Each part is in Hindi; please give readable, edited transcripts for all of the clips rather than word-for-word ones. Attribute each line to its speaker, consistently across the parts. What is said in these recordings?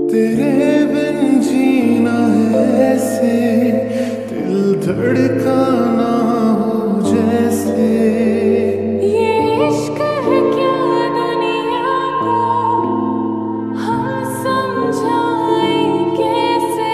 Speaker 1: तेरे बिन जीना है ऐसे, दिल धड़काना हो जैसे।
Speaker 2: ये इश्क है क्या दुनिया को हम समझाए कैसे।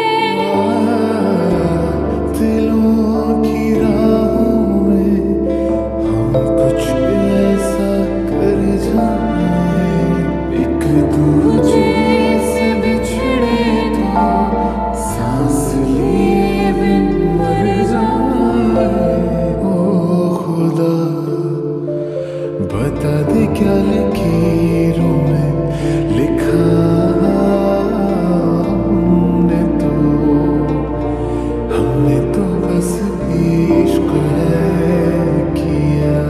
Speaker 1: दिलों की राहों में हम कुछ ऐसा कर जाए, एक दूजे से बिछड़े तो सांस लिए बिन मर जाए। ओ खुदा बता दे क्या लकीरों में लिखा हमने तो बस इश्क है किया।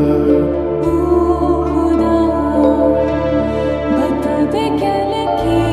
Speaker 2: ओ खुदा बता दे क्या लकीर